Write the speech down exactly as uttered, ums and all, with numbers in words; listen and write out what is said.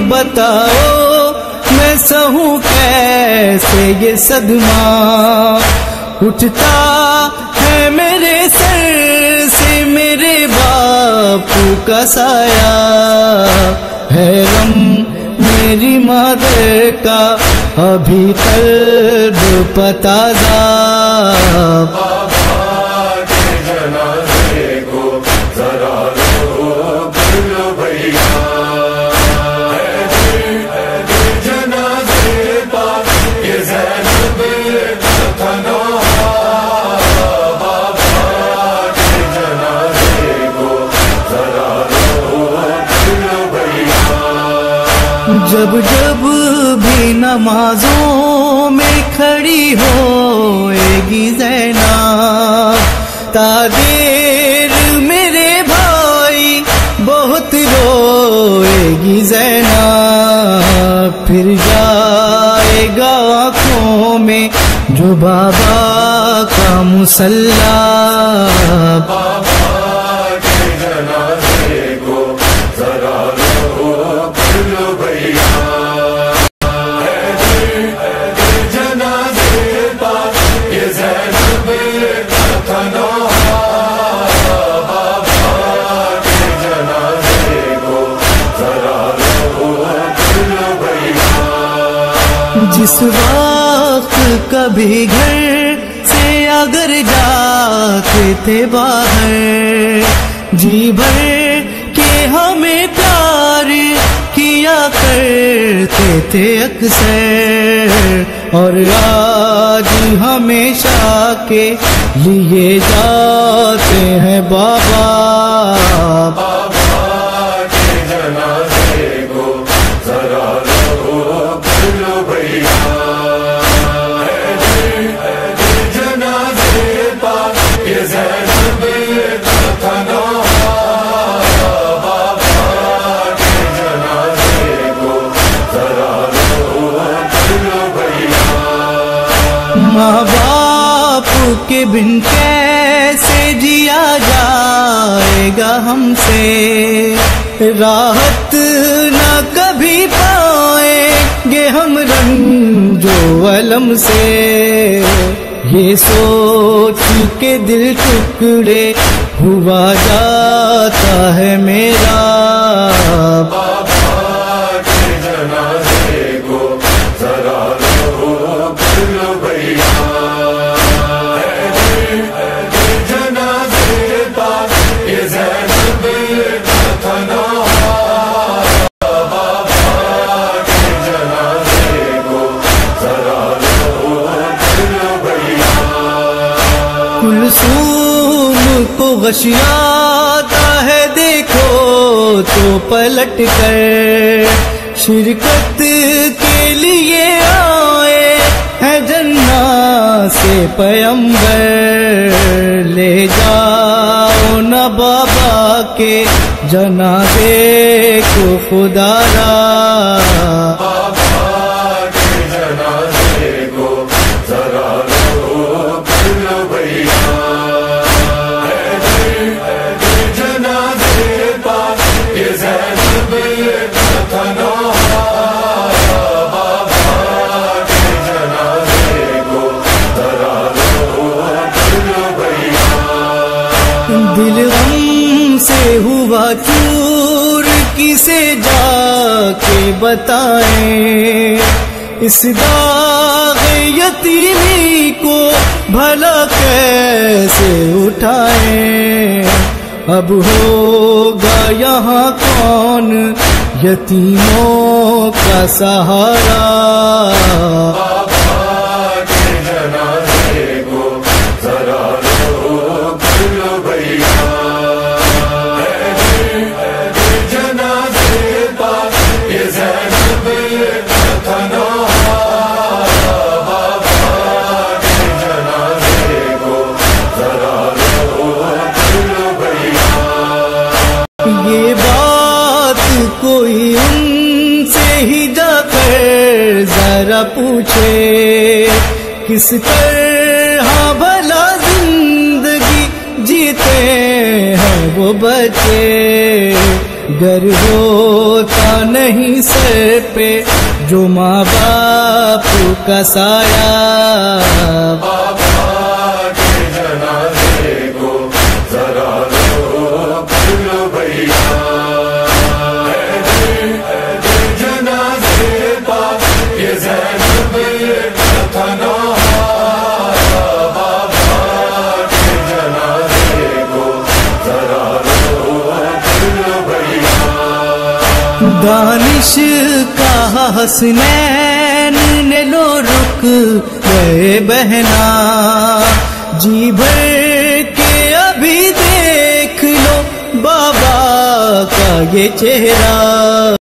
بتاؤ میں سہوں کیسے یہ صدمہ، اٹھتا ہے میرے سر سے میرے باپو کا سایہ، ہے غم میری مادر کا ابھی قلب پتازہ، جب جب بھی نمازوں میں کھڑی ہوئے گی زینب، تا دیر میرے بھائی بہت روئے گی زینب، پھر جائے گا آنکھوں میں جو بابا کا مصلی، جس وقت کبھی گھر سے اگر جاتے تھے باہر، جی بھر کے ہمیں پیار کیا کرتے تھے اکثر، اور آج ہمیشہ کے لیے جاتے ہیں بابا، ماں باپ کے بن کیسے جیا جائے گا ہم سے، راحت نہ کبھی پائیں گے ہم رنج و الم سے، یہ سوچ کے دل ٹکڑے ہوا جاتا ہے میرا، کلثوم کو غشی آتا ہے دیکھو تو پلٹ کر، شرکت کے لیے آئے ہیں جنات سے پیمبر، لے جاؤ نہ بابا کے جنازے کو خدا را، دل غم سے ہوا چور کسے جا کے بتائیں، اس داغ یتیمی کو بھلا کیسے اٹھائیں، اب ہوگا یہاں کون یتیموں کا سہارا، یہ بات کوئی ان سے ہی جا کر ذرا پوچھے، کس طرح بھلا زندگی جیتے ہیں وہ بچے، گر ہوتا نہیں سر پہ جو ماں باپ کا سایہ. بابا کے جنازے کو ذرا لو پھر لو بھیا. جنازے پا یہ زینب کا تھا نوحہ. بابا کے جنازے کو ذرا لو پھر لو بھیا. دانش کا حسنین نے لو رک گئے بہنا. جی بھر کے ابھی دیکھ لو بابا کا یہ چہرہ.